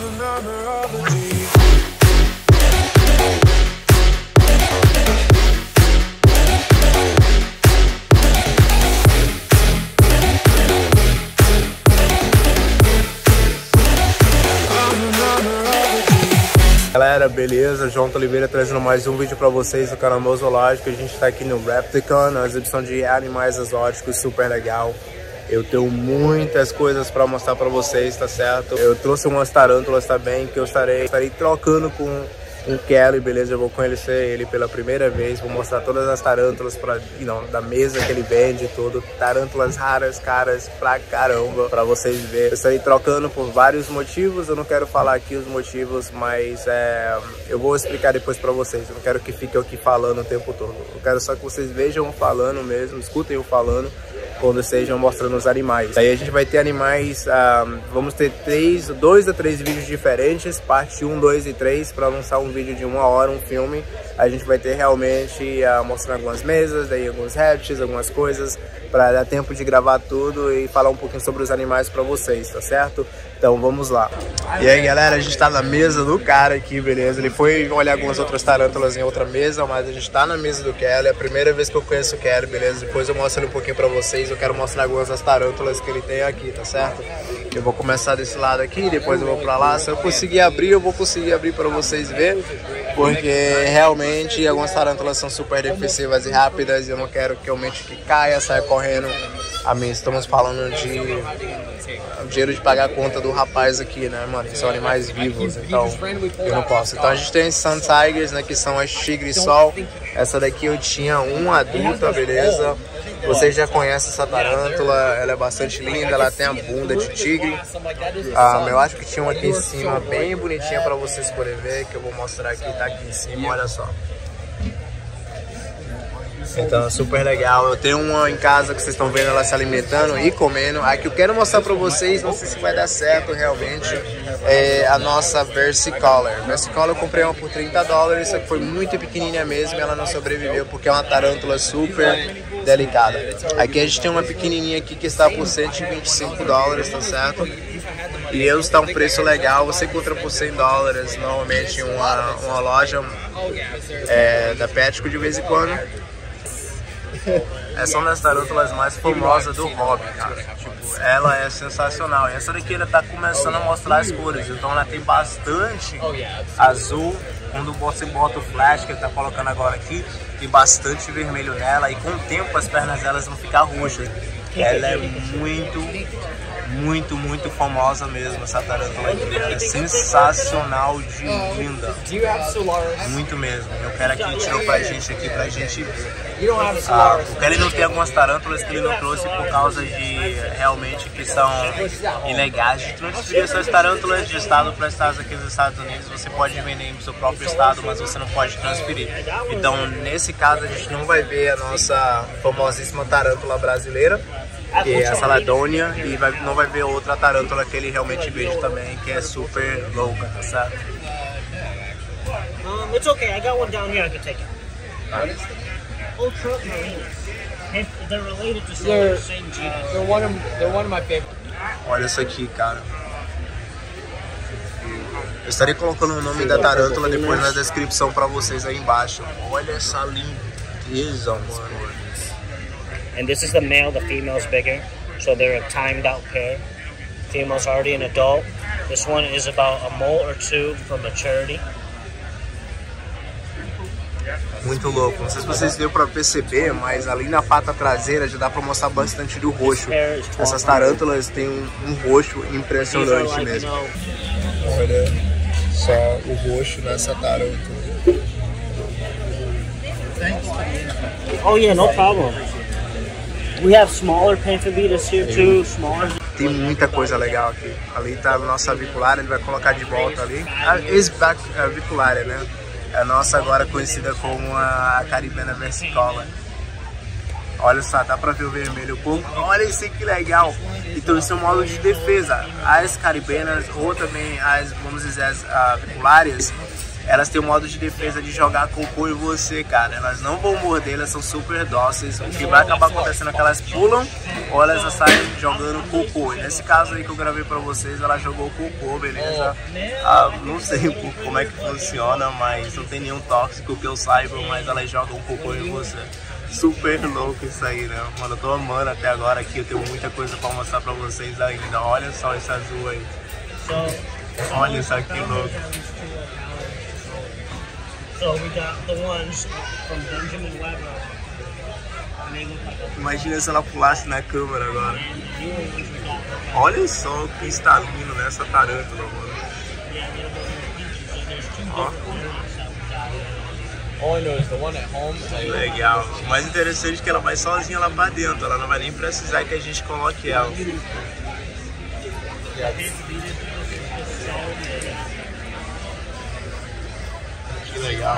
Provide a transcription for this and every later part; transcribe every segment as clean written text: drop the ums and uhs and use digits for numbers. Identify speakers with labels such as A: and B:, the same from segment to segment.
A: Galera, beleza? João Oliveira trazendo mais um vídeo pra vocês do canal Meu Zoológico. A gente tá aqui no Repticon, uma exibição de animais exóticos super legal. Eu tenho muitas coisas pra mostrar pra vocês, tá certo? Eu trouxe umas tarântulas também, que eu estarei trocando com o Kelly, beleza? Eu vou conhecer ele pela primeira vez, vou mostrar todas as tarântulas da mesa que ele vende, tudo. Tarântulas raras, caras pra caramba, pra vocês verem. Eu estarei trocando por vários motivos, eu não quero falar aqui os motivos, mas eu vou explicar depois pra vocês. Eu não quero que fique aqui falando o tempo todo. Eu quero só que vocês vejam falando mesmo, escutem eu falando, quando estejam mostrando os animais. Aí a gente vai ter animais, vamos ter 2 a 3 vídeos diferentes, parte 1, 2 e 3, para lançar um vídeo de 1 hora, um filme. A gente vai ter realmente mostrando algumas mesas, daí alguns répteis, algumas coisas, para dar tempo de gravar tudo e falar um pouquinho sobre os animais para vocês, tá certo? Então vamos lá. E aí galera, a gente tá na mesa do cara aqui, beleza? Ele foi olhar algumas outras tarântulas em outra mesa, mas a gente tá na mesa do Kelly. É a primeira vez que eu conheço o Kelly, beleza? Depois eu mostro ele um pouquinho pra vocês. Eu quero mostrar algumas das tarântulas que ele tem aqui, tá certo? Eu vou começar desse lado aqui, depois eu vou pra lá. Se eu conseguir abrir, eu vou conseguir abrir pra vocês verem, porque realmente algumas tarântulas são super defensivas e rápidas e eu não quero que realmente que caia, saia correndo. Estamos falando de dinheiro de pagar a conta do rapaz aqui, né, mano? Que são animais vivos, então eu não posso. Então a gente tem Sun Tigers, né, que são as tigre-sol. Essa daqui eu tinha uma adulta, beleza? Vocês já conhecem essa tarântula, ela é bastante linda, ela tem a bunda de tigre. Eu acho que tinha uma aqui em cima bem bonitinha pra vocês poderem ver, que eu vou mostrar aqui, tá aqui em cima, olha só. Então, super legal. Eu tenho uma em casa que vocês estão vendo ela se alimentando e comendo. A que eu quero mostrar pra vocês, não sei se vai dar certo realmente, é a nossa Versicolor. Versicolor eu comprei uma por $30, só que foi muito pequenininha mesmo e ela não sobreviveu porque é uma tarântula super delicada. Aqui a gente tem uma pequenininha aqui que está por $125, tá certo? E eles estão um preço legal, você encontra por $100 normalmente em uma loja da Petco de vez em quando. Essa é uma das tarântulas mais famosas do hobby, cara. Tipo, ela é sensacional. E essa daqui ela tá começando a mostrar as cores. Então ela tem bastante azul. Quando você bota o flash que ele tá colocando agora aqui, tem bastante vermelho nela. E com o tempo as pernas delas vão ficar roxas. Ela é muito famosa mesmo, essa tarântula aqui. Ela é sensacional de linda. Muito mesmo. Eu quero aqui, ele tirou pra gente aqui, pra gente ver. O Kelly não tem algumas tarântulas que ele não trouxe por causa de realmente que são ilegais de transferir essas tarântulas de estado para estado aqui nos Estados Unidos. Você pode vender no seu próprio estado, mas você não pode transferir. Então, nesse caso, a gente não vai ver a nossa famosíssima tarântula brasileira, que é a Saladônia, e não vai ver outra tarântula que ele realmente vende também, que é super louca, tá certo?
B: It's okay, I got one down here, I can take it. Ultramarines. They're related to some of the same genus. They're one of my favorites.
A: Olha isso aqui, cara. Eu estarei colocando o nome da tarântula depois na descrição pra vocês aí embaixo. Olha essa lindeza, mano.
B: And this is the male, the female's bigger. So they're a timed out pair. Female's already an adult. This one is about a molt or two from maturity.
A: Muito louco, não sei se vocês deu pra perceber, mas ali na pata traseira já dá pra mostrar bastante do roxo. Essas tarântulas têm um roxo impressionante mesmo. Olha só o roxo nessa tarântula.
B: Oh yeah, no problem. We have smaller Pamphobetas here too, smaller.
A: Tem muita coisa legal aqui. Ali tá a nossa aviculária, ele vai colocar de volta ali. A ex-aviculária, né? A nossa agora conhecida como a Caribena Versicolor. Olha só, dá pra ver o vermelho. Olha isso que legal. Então isso é um modo de defesa. As caribenas ou também as, vamos dizer, as aviculárias, elas têm o modo de defesa de jogar cocô em você, cara. Elas não vão morder, elas são super dóceis. O que vai acabar acontecendo é que elas pulam ou elas saem jogando cocô. E nesse caso aí que eu gravei pra vocês, ela jogou cocô, beleza? Não sei como é que funciona, mas não tem nenhum tóxico que eu saiba, mas elas jogam cocô em você. Super louco isso aí, né? Mano, eu tô amando até agora aqui, eu tenho muita coisa pra mostrar pra vocês ainda. Olha só esse azul aí. Olha isso aqui louco.
B: So we got the ones from Benjamin Weber.
A: Imagina se ela pulasse na câmera agora. Olha só que está lindo nessa tarântula, mano. Ó. Legal. O mais interessante é que ela vai sozinha lá pra dentro. Ela não vai nem precisar que a gente coloque ela. Que legal.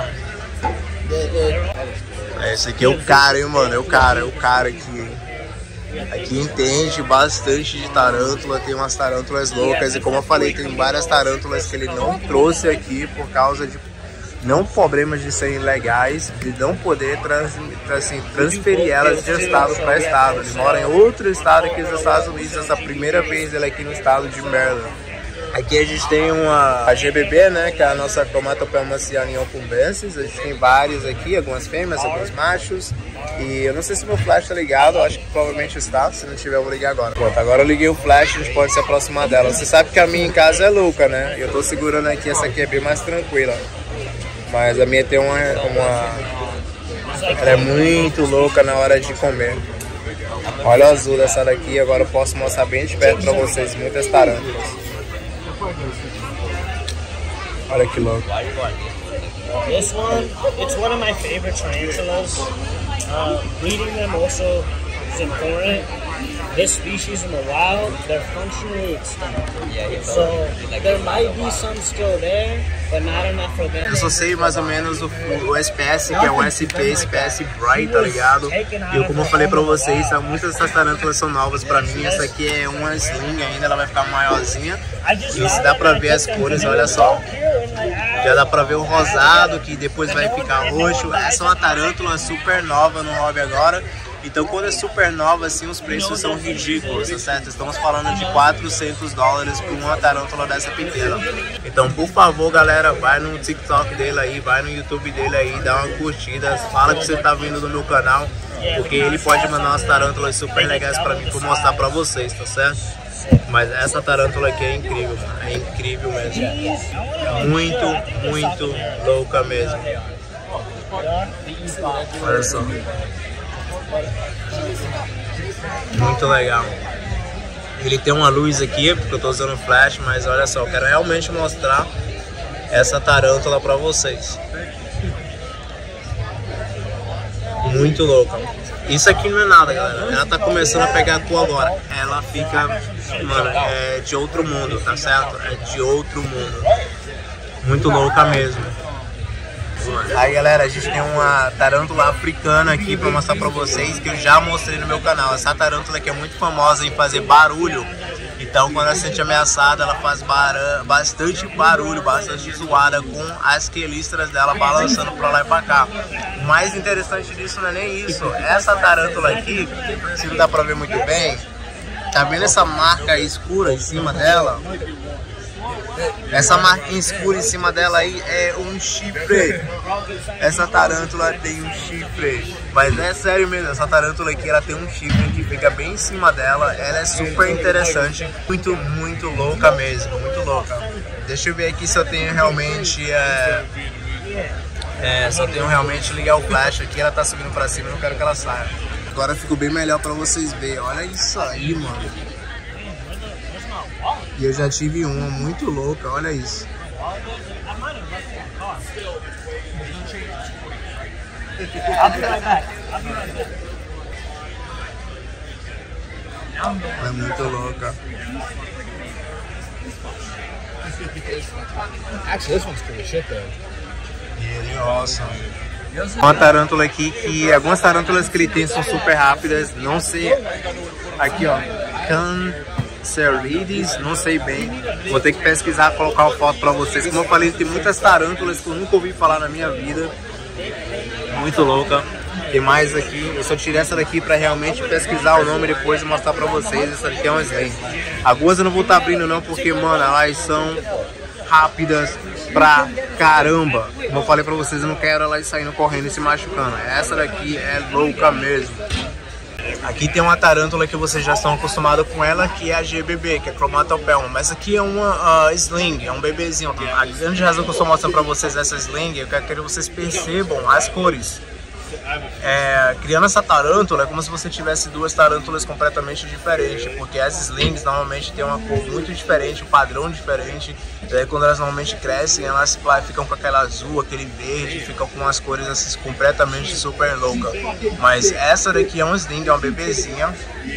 A: Esse aqui é o cara, hein, mano. É o cara aqui, hein? Aqui entende bastante de tarântula, tem umas tarântulas loucas. E como eu falei, tem várias tarântulas que ele não trouxe aqui por causa de não problemas de serem legais, de não poder transferir elas de estado para estado. Ele mora em outro estado aqui nos Estados Unidos. Essa é a primeira vez dele aqui no estado de Maryland. Aqui a gente tem a GBB, né, que é a nossa Comatopelma cyaniopubensis. A gente tem vários aqui, algumas fêmeas, alguns machos. E eu não sei se meu flash tá ligado, eu acho que provavelmente está, se não tiver eu vou ligar agora. Pronto, agora eu liguei o flash, a gente pode se aproximar dela. Você sabe que a minha em casa é louca, né? Eu tô segurando aqui, essa aqui é bem mais tranquila. Mas a minha tem ela é muito louca na hora de comer. Olha o azul dessa daqui, agora eu posso mostrar bem de perto pra vocês, muitas tarântulas. Olha que louco.
B: This one, it's one of my favorite tarantulas. Breeding them also is important. This species in the wild, they're functionally extinct. So there might be some still there, but not enough for them.
A: Eu só sei mais ou menos o SPS, que é o SP, SPS Bright, tá ligado? E como eu falei pra vocês, muitas dessas tarântulas são novas pra mim. Essa aqui é uma sling ainda, ela vai ficar maiorzinha. E se dá pra ver as cores, olha só. Já dá pra ver o rosado, que depois vai ficar roxo. Essa é uma tarântula super nova no hobby agora. Então quando é super nova assim, os preços são ridículos, tá certo? Estamos falando de $400 por uma tarântula dessa pequena. Então por favor galera, vai no TikTok dele aí, vai no YouTube dele aí, dá uma curtida, fala que você tá vindo do meu canal, porque ele pode mandar umas tarântulas super legais pra mim, pra mostrar pra vocês, tá certo? Mas essa tarântula aqui é incrível, mano. É incrível mesmo. Muito, muito louca mesmo. Olha só. Muito legal. Ele tem uma luz aqui, porque eu tô usando flash, mas olha só, eu quero realmente mostrar essa tarântula pra vocês. Muito louca. Isso aqui não é nada, galera. Ela tá começando a pegar a cor agora. Ela fica, mano, é de outro mundo, tá certo? É de outro mundo. Muito louca mesmo. Aí galera, a gente tem uma tarântula africana aqui pra mostrar pra vocês, que eu já mostrei no meu canal. Essa tarântula aqui é muito famosa em fazer barulho. Então quando ela se sente ameaçada, ela faz bastante barulho, bastante zoada, com as quelísteras dela balançando pra lá e pra cá. O mais interessante disso não é nem isso. Essa tarântula aqui, se não dá pra ver muito bem, tá vendo essa marca escura em cima dela? Essa marquinha escura em cima dela aí é um chifre. Essa tarântula tem um chifre. Mas é sério mesmo, essa tarântula aqui ela tem um chifre que fica bem em cima dela. Ela é super interessante. Muito, muito louca mesmo. Muito louca. Deixa eu ver aqui se eu tenho realmente... se eu tenho realmente ligar o flash aqui. Ela tá subindo pra cima, eu não quero que ela saia. Agora ficou bem melhor pra vocês verem. Olha isso aí, mano. E eu já tive uma muito louca, olha isso. É muito louca.
C: Actually, this one's cool as shit, though.
A: Ele awesome. Uma tarântula aqui que algumas tarântulas que ele tem são super rápidas. Não sei. Aqui ó. Ceridis, não sei bem. Vou ter que pesquisar, colocar uma foto pra vocês. Como eu falei, tem muitas tarântulas que eu nunca ouvi falar na minha vida. Muito louca. Tem mais aqui, eu só tirei essa daqui pra realmente pesquisar o nome depois e mostrar pra vocês. Essa daqui é uma sling. Algumas eu não vou estar abrindo não, porque, mano, elas são rápidas pra caramba. Como eu falei pra vocês, eu não quero elas saindo correndo e se machucando. Essa daqui é louca mesmo. Aqui tem uma tarântula que vocês já estão acostumados com ela, que é a GBB, que é Chromatopelma. Mas aqui é uma sling, é um bebezinho. A grande razão que eu estou mostrando pra vocês essa sling, eu quero que vocês percebam as cores. Criando essa tarântula é como se você tivesse duas tarântulas completamente diferentes, porque as slings normalmente têm uma cor muito diferente, um padrão diferente. Daí quando elas normalmente crescem, elas ficam com aquela azul, aquele verde, ficam com umas cores assim completamente super loucas. Mas essa daqui é uma sling, é uma bebezinha.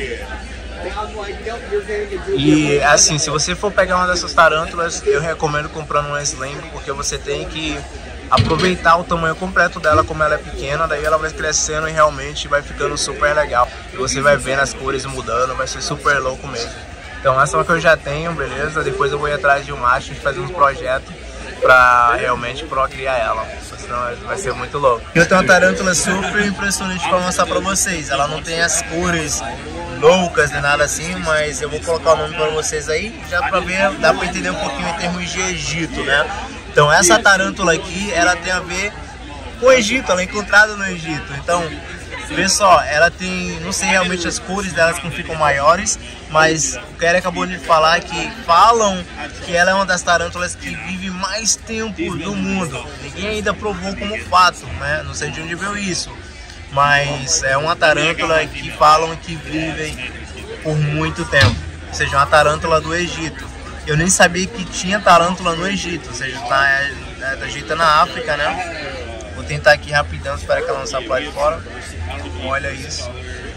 A: E assim, se você for pegar uma dessas tarântulas, eu recomendo comprando uma sling, porque você tem que aproveitar o tamanho completo dela, como ela é pequena, daí ela vai crescendo e realmente vai ficando super legal. E você vai vendo as cores mudando, vai ser super louco mesmo. Então essa é uma que eu já tenho, beleza? Depois eu vou ir atrás de um macho e fazer uns projetos pra realmente procriar ela. Senão vai ser muito louco. Eu tenho uma tarântula super impressionante pra mostrar pra vocês. Ela não tem as cores loucas nem nada assim, mas eu vou colocar o nome pra vocês aí, já pra ver, dá pra entender um pouquinho em termos de Egito, né? Então essa tarântula aqui, ela tem a ver com o Egito, ela é encontrada no Egito. Então, vê só, ela tem, não sei realmente as cores delas como ficam maiores, mas o Kerry acabou de falar que falam que ela é uma das tarântulas que vive mais tempo do mundo. Ninguém ainda provou como fato, né? Não sei de onde veio isso, mas é uma tarântula que falam que vivem por muito tempo. Ou seja, uma tarântula do Egito. Eu nem sabia que tinha tarântula no Egito, ou seja, do Egito na África, né? Vou tentar aqui rapidão, espero que ela não saia lá de fora. Olha isso.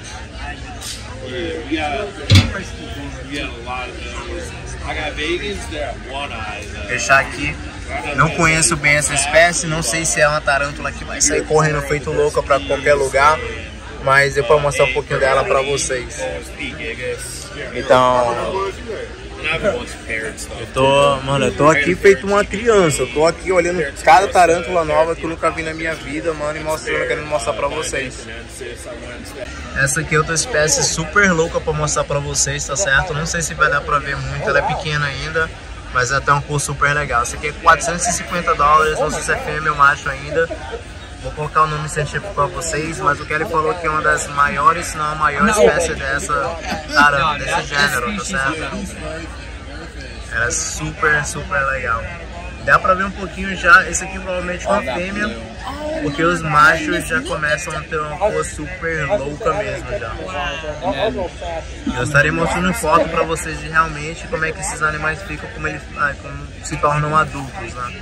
A: Vou fechar aqui. Não conheço bem essa espécie, não sei se é uma tarântula que vai sair correndo feito louca pra qualquer lugar, mas eu vou mostrar um pouquinho dela pra vocês. Então, eu tô aqui feito uma criança. Eu tô aqui olhando cada tarântula nova que eu nunca vi na minha vida, mano, e mostrando, querendo mostrar pra vocês. Essa aqui é outra espécie super louca pra mostrar pra vocês, tá certo? Não sei se vai dar pra ver muito, ela é pequena ainda, mas ela tem um cor super legal. Essa aqui é $450, não sei se é fêmea ou macho ainda. Vou colocar o nome científico pra vocês, mas o Kelly falou que é uma das maiores, se não a maior espécie dessa tarântula, desse gênero, tá certo? Ela é super, super legal. Dá pra ver um pouquinho já, esse aqui provavelmente é uma fêmea, porque os machos já começam a ter uma cor super louca mesmo já. Eu estarei mostrando foto pra vocês de realmente como é que esses animais ficam, como se tornam adultos, né?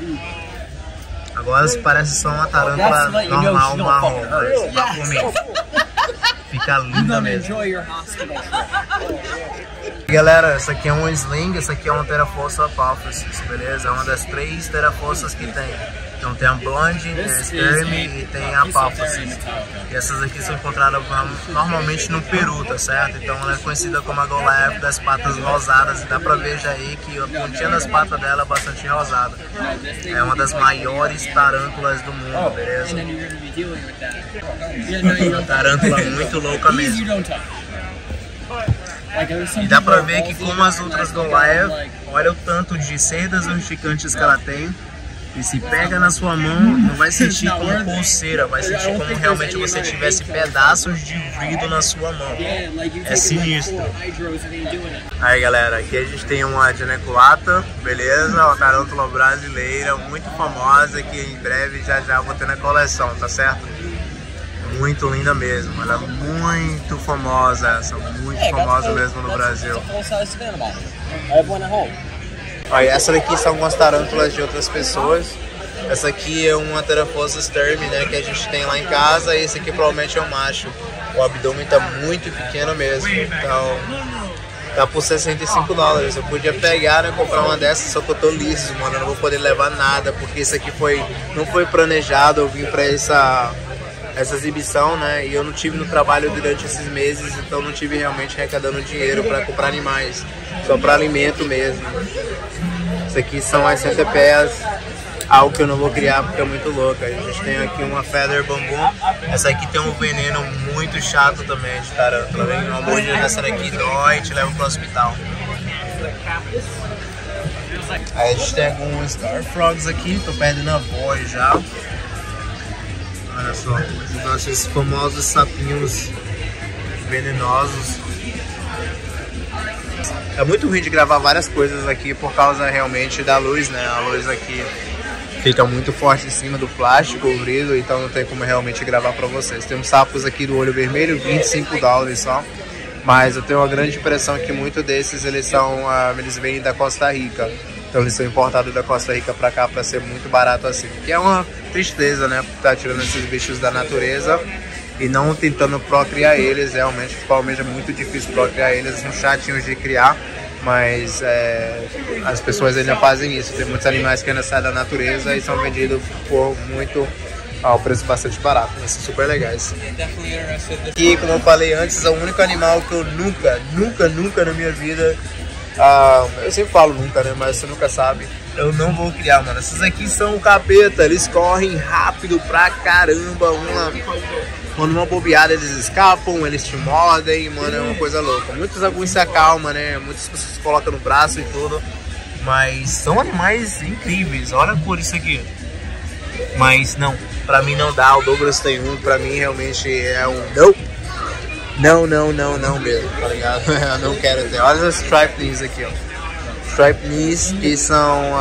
A: Agora parece só uma tarântula normal, marrom, mas vá por mim. Fica linda mesmo. Galera, essa aqui é uma sling, essa aqui é uma Therafossa apophysis, beleza? É uma das 3 Therafossas que tem. Então tem a blonde, tem a sperm e tem a apophysis. E essas aqui são encontradas normalmente no Peru, tá certo? Então ela é conhecida como a Goliath das patas rosadas. E dá pra ver já aí que a pontinha das patas dela é bastante rosada. É uma das maiores tarântulas do mundo, beleza? Uma tarântula muito louca mesmo. E dá pra ver que, como as outras Goliath, olha o tanto de cerdas urticantes que ela tem. E se pega na sua mão, não vai sentir como pulseira, vai sentir como realmente você tivesse pedaços de vidro na sua mão. É sinistro. Aí galera, aqui a gente tem uma Geniculata, beleza? Uma tarântula brasileira muito famosa, que em breve já vou ter na coleção, tá certo? Muito linda mesmo, ela é muito famosa, essa, muito famosa mesmo no Brasil. Olha, essa daqui são algumas tarântulas de outras pessoas. Essa aqui é uma Therafossa sterm, né, que a gente tem lá em casa, e esse aqui provavelmente é um macho. O abdômen tá muito pequeno mesmo, então tá por $65. Eu podia pegar, né, comprar uma dessas, só que eu tô liso, mano, eu não vou poder levar nada, porque isso aqui não foi planejado. Eu vim pra essa exibição, né? E eu não tive no trabalho durante esses meses, então não tive realmente arrecadando dinheiro para comprar animais, só para alimento mesmo. Isso aqui são as centopeias, algo que eu não vou criar porque é muito louca. A gente tem aqui uma Feather Bamboo. Essa aqui tem um veneno muito chato também de tarântula. Vem uma mordida dessa daqui, dói e te leva pro hospital. Aí a gente tem alguns Star Frogs aqui, tô perdendo a voz já. Olha só, esses famosos sapinhos venenosos. É muito ruim de gravar várias coisas aqui por causa realmente da luz, né? A luz aqui fica muito forte em cima do plástico, o brilho, então não tem como realmente gravar pra vocês. Temos sapos aqui do olho vermelho, $25 só. Mas eu tenho uma grande impressão que muitos desses eles vêm da Costa Rica. Então eles são importados da Costa Rica pra cá pra ser muito barato assim. Que é uma tristeza, né? Tá tirando esses bichos da natureza e não tentando procriar eles. Realmente, principalmente é muito difícil procriar eles, são chatinhos de criar. Mas as pessoas ainda fazem isso. Tem muitos animais que ainda saem da natureza e são vendidos por muito... ao preço bastante barato, mas são super legais. E como eu falei antes, é o único animal que eu nunca na minha vida, eu sempre falo nunca, né, mas você nunca sabe, eu não vou criar, mano. Essas aqui são o capeta, eles correm rápido pra caramba, quando uma bobeada eles escapam, eles te mordem, mano, é uma coisa louca. Alguns se acalmam, né, muitas pessoas colocam no braço e tudo, mas são animais incríveis. Olha a cor disso aqui. Mas não, pra mim não dá, o Douglas tem um, pra mim realmente é um não mesmo, tá ligado? Eu não quero ter. Olha as Stripe Knees aqui, ó. Stripe Knees, que são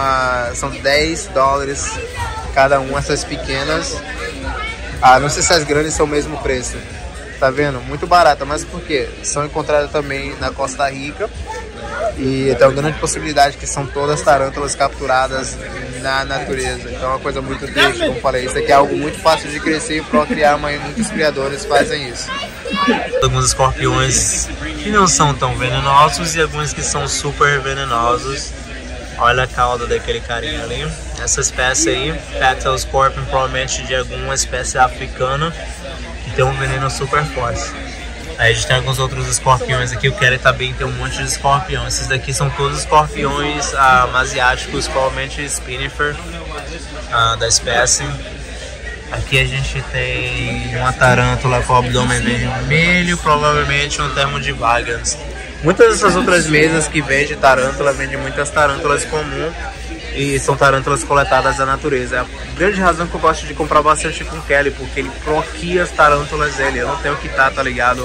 A: $10 cada uma, essas pequenas. Não sei se as grandes são o mesmo preço, tá vendo? Muito barata, mas por quê? São encontradas também na Costa Rica. E tem uma grande possibilidade que são todas tarântulas capturadas na natureza. Então é uma coisa muito triste, como falei. Isso aqui é algo muito fácil de crescer e procriar, mas muitos criadores fazem isso. Alguns escorpiões que não são tão venenosos e alguns que são super venenosos. Olha a cauda daquele carinha ali. Essa espécie aí, Petal Scorpion, provavelmente de alguma espécie africana, que tem um veneno super forte. Aí a gente tem alguns outros escorpiões aqui. O Kelly também tem um monte de escorpião. Esses daqui são todos escorpiões asiáticos, provavelmente Spinifer da espécie. Aqui a gente tem uma tarântula com o abdômen vermelho, provavelmente um termo de Vagans. Muitas dessas outras mesas que vendem tarântula, vendem muitas tarântulas comuns e são tarântulas coletadas da natureza. É a grande razão que eu gosto de comprar bastante com o Kelly, porque ele proquia as tarântulas dele. Eu não tenho que estar, tá ligado,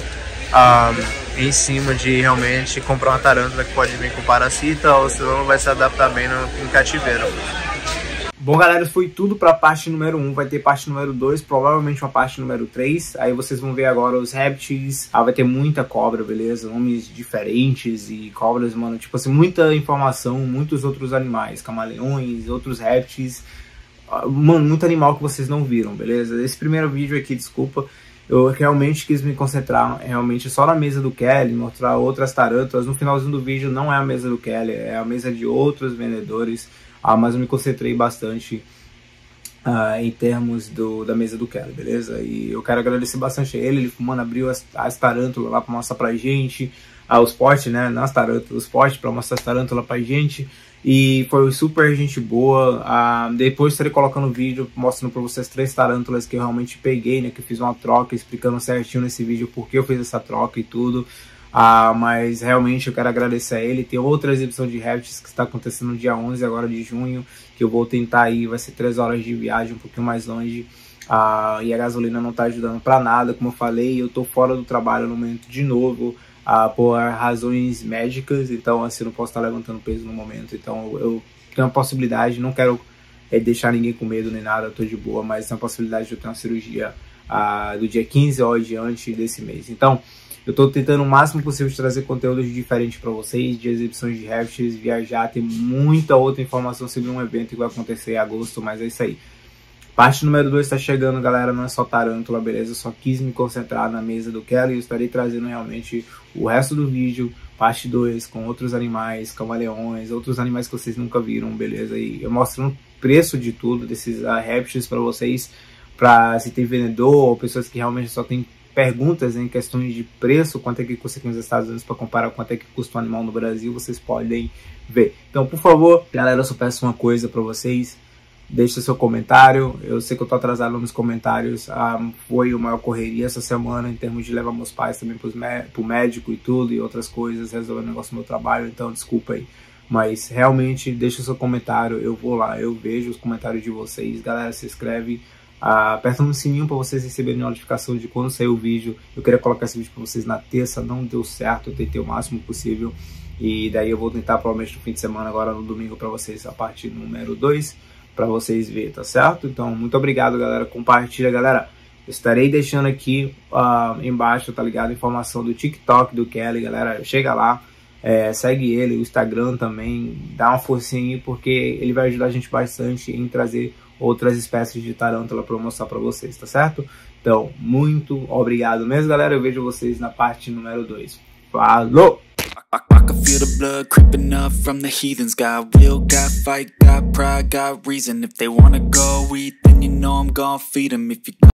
A: em cima de realmente comprar uma tarântula que pode vir com parasita, ou senão não vai se adaptar bem em cativeiro. Bom, galera, foi tudo para a parte número 1. Vai ter parte número 2, provavelmente uma parte número 3. Aí vocês vão ver agora os répteis. Vai ter muita cobra, beleza? Nomes diferentes e cobras, mano. Tipo assim, muita informação, muitos outros animais. Camaleões, outros répteis. Mano, muito animal que vocês não viram, beleza? Esse primeiro vídeo aqui, desculpa, eu realmente quis me concentrar realmente só na mesa do Kelly, mostrar outras tarântulas. No finalzinho do vídeo não é a mesa do Kelly, é a mesa de outros vendedores. Mas eu me concentrei bastante em termos da mesa do Kelly, beleza? E eu quero agradecer bastante a ele. Mano, abriu as tarântulas lá pra mostrar pra gente. Os potes, né? Nas tarântulas, os potes pra mostrar as tarântulas pra gente. E foi super gente boa. Depois estarei colocando vídeo mostrando pra vocês 3 tarântulas que eu realmente peguei, né? Que eu fiz uma troca, explicando certinho nesse vídeo por que eu fiz essa troca e tudo. Mas realmente eu quero agradecer a ele. Tem outra exibição de répteis que está acontecendo no dia 11 agora de junho, que eu vou tentar ir, vai ser 3 horas de viagem, um pouquinho mais longe. E a gasolina não está ajudando para nada, como eu falei, eu tô fora do trabalho no momento de novo, por razões médicas, então assim, eu não posso estar levantando peso no momento, então eu tenho a possibilidade, não quero deixar ninguém com medo nem nada, eu tô de boa, mas tem a possibilidade de eu ter uma cirurgia do dia 15 ou adiante desse mês. Então, eu tô tentando o máximo possível de trazer conteúdos diferentes para vocês, de exibições de répteis, viajar, tem muita outra informação sobre um evento que vai acontecer em agosto, mas é isso aí. Parte número 2 tá chegando, galera, não é só tarântula, beleza? Eu só quis me concentrar na mesa do Kelly e eu estarei trazendo realmente o resto do vídeo, parte 2, com outros animais, camaleões, outros animais que vocês nunca viram, beleza? E eu mostrando o preço de tudo, desses répteis para vocês, para se tem vendedor ou pessoas que realmente só tem perguntas em questões de preço, quanto é que custa aqui nos Estados Unidos para comparar quanto é que custa um animal no Brasil, vocês podem ver. Então, por favor, galera, eu só peço uma coisa para vocês, deixa seu comentário. Eu sei que eu tô atrasado nos comentários, foi uma maior correria essa semana em termos de levar meus pais também pro médico e tudo, e outras coisas, resolver o negócio do meu trabalho, então desculpa aí. Mas realmente, deixa seu comentário, eu vou lá, eu vejo os comentários de vocês. Galera, se inscreve, aperta no sininho para vocês receberem notificação de quando sair o vídeo. Eu queria colocar esse vídeo para vocês na terça, não deu certo, eu tentei o máximo possível. E daí eu vou tentar provavelmente no fim de semana, agora no domingo, para vocês, a parte número 2, para vocês verem, tá certo? Então, muito obrigado, galera, compartilha, galera. Eu estarei deixando aqui embaixo, tá ligado, informação do TikTok do Kelly, galera, chega lá. Segue ele, o Instagram também, dá uma forcinha aí, porque ele vai ajudar a gente bastante em trazer outras espécies de tarântula para mostrar para vocês, tá certo? Então, muito obrigado mesmo, galera. Eu vejo vocês na parte número 2. Falou!
D: I can feel the blood creeping up from the heathens. Got will, got fight, got pride, got reason. If they wanna go eat, then you know I'm gon' feed them. If you